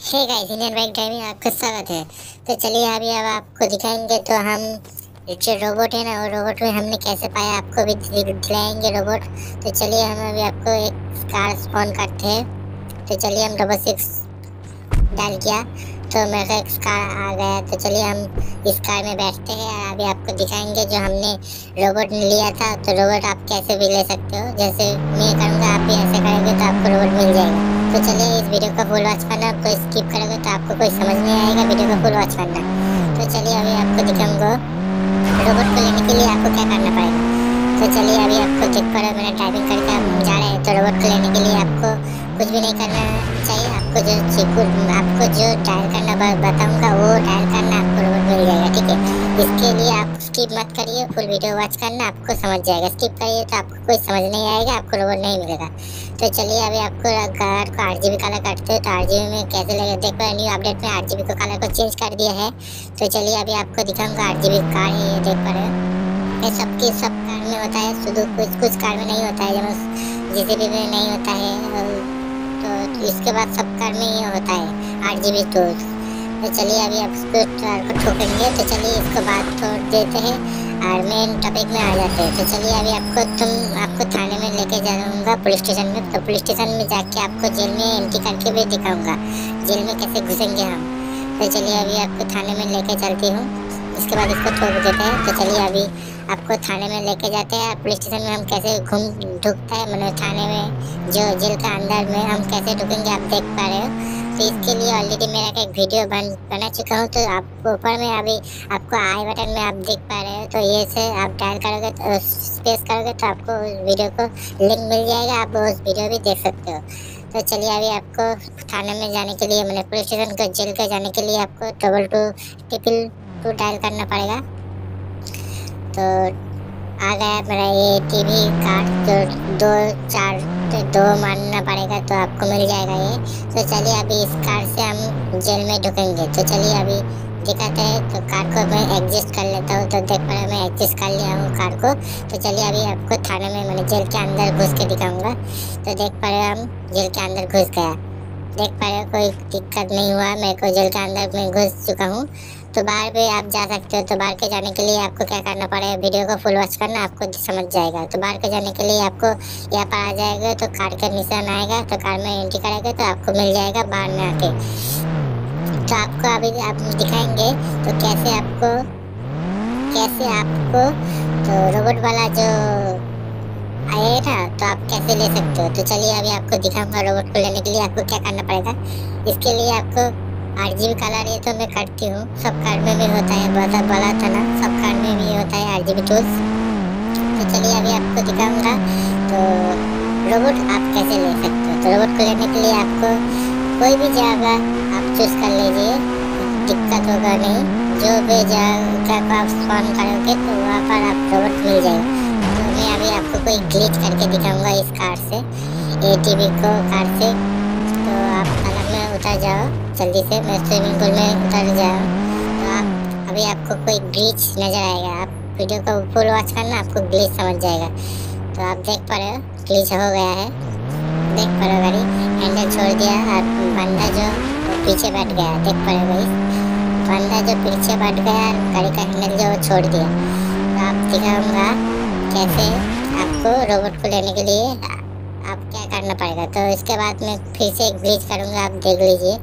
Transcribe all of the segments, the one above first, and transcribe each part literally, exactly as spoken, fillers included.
हे guys, Indian bike driving आपका स्वागत है। तो चलिए अभी अब आपको दिखाएंगे। तो हम जो रोबोट है ना, वो रोबोट में हमने कैसे पाया आपको भी दिलाएंगे रोबोट। तो चलिए हम अभी आपको एक कार स्पॉन करते हैं। तो चलिए हम डबल सिक्स डाल किया तो मेरे को एक कार आ गया। तो चलिए हम इस कार में बैठते हैं। अभी आपको दिखाएंगे जो हमने रोबोट लिया था। तो रोबोट आप कैसे भी ले सकते हो, जैसे मैं करूँगा आप भी ऐसे करोगे तो आपको रोबोट मिल जाएगा। तो चलिए इस वीडियो का फुल वॉच करना, कोई स्किप करोगे तो आपको कोई समझ नहीं आएगा। वीडियो का फुल वॉच करना। तो चलिए अभी आपको दिखाऊंगा रोबोट को लेने के लिए आपको क्या करना पड़ेगा। तो चलिए अभी आपको देख पा रहे हो, मैंने ड्राइविंग करके हम जा रहे हैं। तो रोबोट को लेने के लिए आपको कुछ भी नहीं करना चाहिए। आपको जो चीकू आपको जो डायल करना बताऊंगा वो डायल करना, आपको रोबोट मिल जाएगा। ठीक है, इसके लिए आप स्किप मत करिए, फुल वीडियो वॉच करना, आपको समझ जाएगा। स्किप करिए तो आपको कोई समझ नहीं आएगा, आपको रोबोट नहीं मिलेगा। तो चलिए अभी आपको कार को आठ जी बी कलर करते हो। तो आठ जी बी में कैसे लगेगा देख पा, न्यू अपडेट में आठ जी बी को कलर को चेंज कर दिया है। तो चलिए अभी आपको दिखाऊंगा आठ जी बी कार है, ये देख पा रहे हो। ये सबकी सब कार में होता है, शुद्ध कुछ कुछ कार में नहीं होता है, जब जीसीबी में नहीं होता है। तो इसके बाद सब कार में ये होता है आठ जी बी टूल्स। तो चलिए अभी आप इसको कार को ठोकेंगे। तो चलिए इसको बाद छोड़ देते हैं और मेन टॉपिक में आ जाते हैं। तो चलिए अभी आपको तुम आपको थाने में लेके जाऊंगा, पुलिस स्टेशन में। तो पुलिस स्टेशन में जाके आपको जेल में एंट्री करके भी दिखाऊंगा जेल में कैसे घुसेंगे हम। तो चलिए अभी आपको थाने में लेके चलती हूँ, इसके बाद इसको ठोक देते हैं। तो चलिए अभी आपको थाने में लेके जाते हैं। पुलिस स्टेशन में हम कैसे घूम ढुकता है, मतलब थाने में जो जेल का अंदर में हम कैसे ढुकेंगे आप देख पा रहे हो। तो इसके लिए ऑलरेडी मेरा एक वीडियो बन बना चुका हूँ। तो आप ऊपर में अभी आपको आई बटन में आप देख पा रहे हो। तो ये से आप डायल करोगे तो स्पेस करोगे तो आपको उस वीडियो को लिंक मिल जाएगा, आप उस वीडियो भी देख सकते हो। तो चलिए अभी आपको थाने में जाने के लिए, मैंने पुलिस स्टेशन को जेल के जाने के लिए आपको double two triple two dial करना पड़ेगा। तो आ गया मेरा ये टीवी कार्ड, तो दो चार तो दो मारना पड़ेगा तो आपको मिल जाएगा ये। तो चलिए अभी इस कार से हम जेल में ढुकेंगे। तो चलिए अभी दिखाते हैं। तो कार को मैं एडजस्ट कर लेता हूँ। तो देख पा रहे मैं एडजस्ट कर लिया हूँ कार को। तो चलिए अभी आपको थाने में, मैंने जेल के अंदर घुस के दिखाऊंगा। तो देख पा रहे हम जेल के अंदर घुस गया। देख पा रहे हो कोई दिक्कत नहीं हुआ, मेरे को जेल के अंदर में घुस चुका हूँ। तो बाहर भी आप जा सकते हो। तो बाहर के जाने के लिए आपको क्या करना पड़ेगा, वीडियो को फुल वॉच करना, आपको समझ जाएगा। तो बाहर के जाने के लिए आपको यहाँ पर आ जाएगा, तो कार का निशान आएगा, तो कार में एंट्री करेगा तो आपको मिल जाएगा बाहर में आके। तो आपको अभी आप दिखाएंगे तो कैसे आपको कैसे आपको तो रोबोट वाला जो आया है ना, तो आप कैसे ले सकते हो। तो चलिए अभी आपको दिखाऊंगा रोबोट को लेने के लिए आपको क्या करना पड़ेगा। इसके लिए आपको आठ जी बी कलर ये तो मैं करती हूँ, सब कार में भी होता है, बहुत बड़ा था ना, सब कार में भी होता है आठ जी बी टूल्स। तो चलिए अभी आपको दिखाऊंगा तो रोबोट आप कैसे ले सकते हो। तो रोबोट को लेने के लिए आपको कोई भी जगह आप चूज कर लीजिए, दिक्कत होगा नहीं। जो भी जगह को आप स्पॉन करोगे तो वहाँ पर आप रोबोट मिल जाएगा। तो मैं अभी आपको कोई ग्लिच करके दिखाऊंगा इस कार से, ए टी वी को कार से। तो आप अलग में उतर जाओ जल्दी से, मैं स्विमिंग पूल में उतर जाओ। तो आप अभी आपको कोई ग्लिच नज़र आएगा, आप वीडियो को फुल वॉच करना, आपको ग्लिच समझ जाएगा। तो आप देख पा रहे हो ग्लिच हो गया है, देख पा रहे हो गाड़ी हैंडल छोड़ दिया और बंदा जो पीछे बैठ गया, देख पा रहे हो बंदा जो पीछे बैठ गया, गाड़ी का हैंडल जो छोड़ दिया। तो आप दिखाऊंगा कैसे आपको रोबोट को लेने के लिए आप क्या करना पड़ेगा। तो इसके बाद मैं फिर से एक ग्लिच करूँगा, आप देख लीजिए।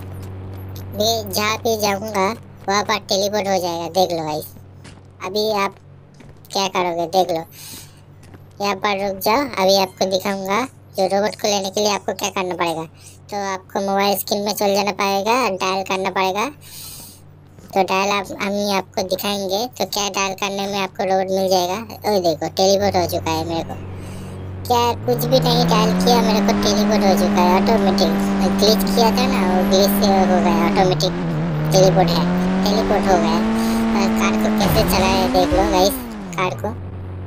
मैं जहाँ पे जाऊँगा वहाँ पर टेलीपोर्ट हो जाएगा, देख लो गाइस। अभी आप क्या करोगे देख लो, यहाँ पर रुक जाओ, अभी आपको दिखाऊंगा जो रोबोट को लेने के लिए आपको क्या करना पड़ेगा। तो आपको मोबाइल स्क्रीन में चल जाना पड़ेगा, डायल करना पड़ेगा। तो डायल आप हम आपको दिखाएंगे तो क्या डायल करने में आपको रोबोट मिल जाएगा। ओ देखो टेलीपोर्ट हो चुका है मेरे को, क्या कुछ भी नहीं डायल किया, मेरे को टेलीपोर्ट हो चुका है ऑटोमेटिक। ग्लिच किया था ना, वो ग्लिच से हो गया ऑटोमेटिक टेलीपोर्ट है, टेलीपोर्ट हो गया। और कार को कैसे चलाया देख लो गाइस कार को।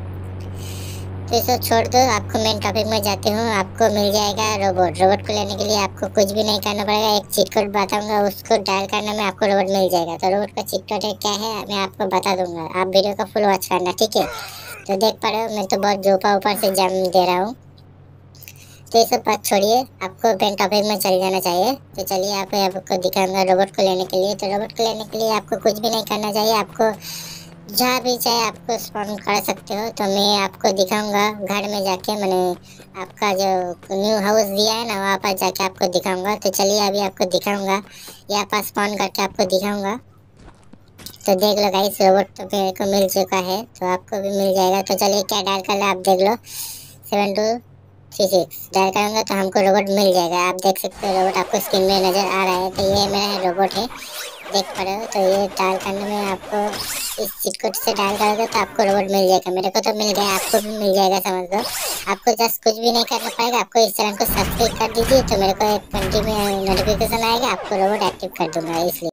तो इसको छोड़ दो, आपको मेन टॉपिक में जाते हूँ, आपको मिल जाएगा रोबोट। रोबोट को लेने के लिए आपको कुछ भी नहीं करना पड़ेगा, एक चीट कोड बताऊंगा, उसको डायल करने में आपको रोबोट मिल जाएगा। तो रोबोट का चीट कोड क्या है मैं आपको बता दूंगा, आप वीडियो को फुल वॉच करना, ठीक है। तो देख पा रहे हो मैं तो बहुत जोपा ऊपर से जम दे रहा हूँ। तो ये सब बात छोड़िए, आपको मेन टॉपिक में चल जाना चाहिए। तो चलिए आप आपको दिखाऊंगा रोबोट को लेने के लिए। तो रोबोट को लेने के लिए आपको कुछ भी नहीं करना चाहिए, आपको जहाँ भी चाहे आपको स्पॉन कर सकते हो। तो मैं आपको दिखाऊंगा घर में जाके, मैंने आपका जो न्यू हाउस दिया है ना, वहाँ पर जाके आपको दिखाऊंगा। तो चलिए अभी आपको दिखाऊंगा, यहाँ पर स्पॉन करके आपको दिखाऊंगा। तो देख लो गाइस, रोबोट तो मेरे को मिल चुका है, तो आपको भी मिल जाएगा। तो चलिए क्या डाल कर आप देख लो, seven two three six dial करूँगा तो हमको रोबोट मिल जाएगा। आप देख सकते हो रोबोट आपको स्क्रीन में नज़र आ रहा है। तो ये मेरा रोबोट है, देख पा रहे हो। तो ये डायल करने में आपको इस चिट कोड से डायल करोगे तो आपको रोबोट मिल जाएगा। मेरे को तो मिल गया, आपको भी मिल जाएगा, समझ लो। आपको जस्ट कुछ भी नहीं करना पड़ेगा, आपको इस चैनल को सब्सक्राइब कर दीजिए तो मेरे को एक घंटे में नोटिफिकेशन आएगा, आपको रोबोट एक्टिव कर दूंगा इसलिए।